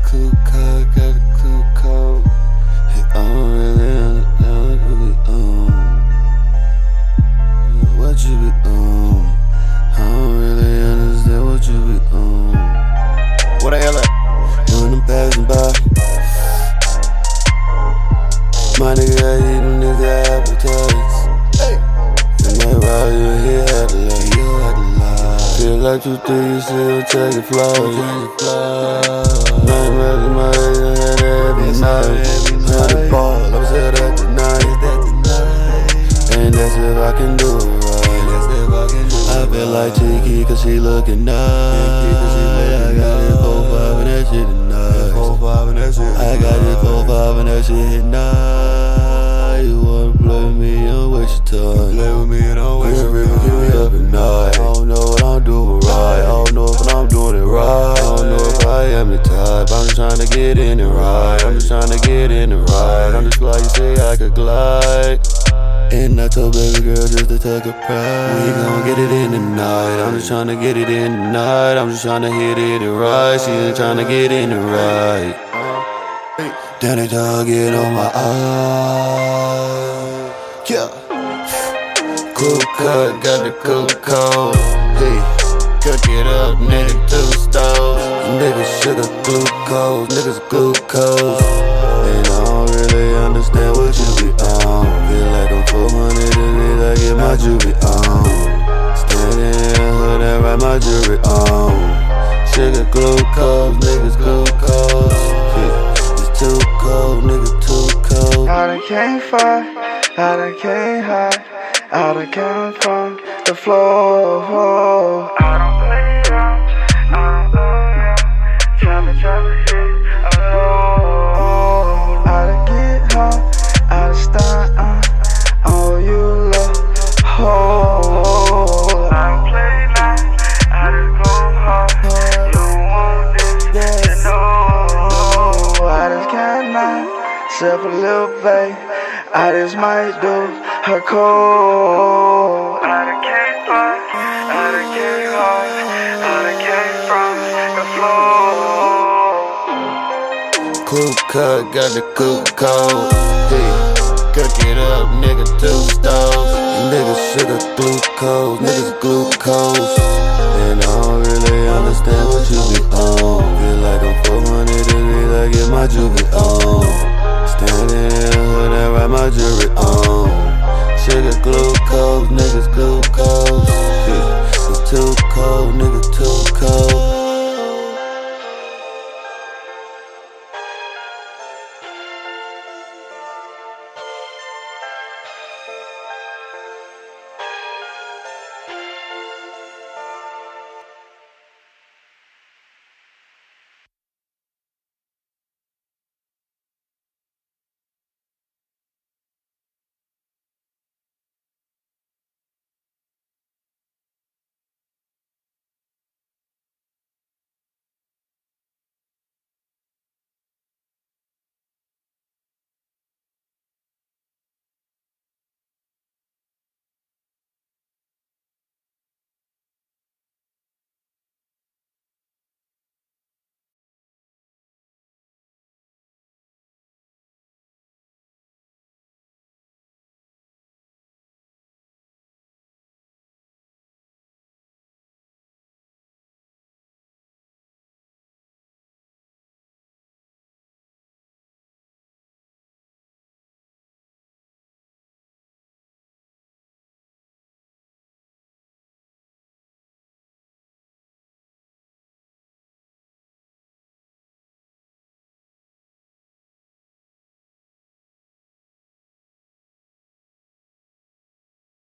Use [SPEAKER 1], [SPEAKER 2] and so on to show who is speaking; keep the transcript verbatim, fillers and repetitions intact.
[SPEAKER 1] cool code, got the cool code. Hey, I don't really understand what you be on. What you be on? I don't really understand what you be on. What the hell at? When I'm passing by, my nigga, I eat them niggas appetites. Hey, and that ride you here had to lie, you had to lie. Feel like two, three, you still taking flight. Nothing left in my head, I had every night. Hundred balls, I'm set at the night. And that's if I can do it right. I feel like Tiki cause she looking nice. I got this four five and that shit is nice. I got this four five and that shit is nice. You wanna play with me and waste your time. Play with me and don't waste your time. Keep me up at night. I don't know what I'm doing right. I don't know if I'm doing it right. I don't know if I am the type. I'm just trying to get in it right. I'm just trying to get in it right. I'm just like you say I could glide. And I told baby girl just to take a pride. We gon' get it in tonight. I'm just tryna get it in tonight. I'm just tryna hit it right. She ain't tryna get in it right. Then it all get on my eye. Yeah. Cool cut, got the cool code. Hey, cook it up, nigga, two stoves. Niggas sugar glucose, niggas glucose. And I don't really understand what you be on. Feel like I'm four hundred degrees, I get my jewelry on. Standing in the hood and write my jewelry on. Sugar glucose, niggas glucose. It's too cold, nigga, too cold.
[SPEAKER 2] I done came far, I done came high, I done came from the floor. I don't play around, I don't play around. Tell me, tell me, shit, alone. I done get home, I done start on. Oh, you love, oh. I don't play nice, I just go hard. You want this, you know. I just can't lie, except a little babe. I just might do her cold. I done came far, I done came hard, I done came from the floor.
[SPEAKER 1] Cool cut, got the cool code. Hey, cook it up, nigga, two stoves. Niggas sugar glucose, niggas glucose. And I don't really understand what you be on. Feel like I'm four hundred degrees, I get my jewelry on. Standing in the hood and write my jewelry on. Sugar glucose, niggas glucose.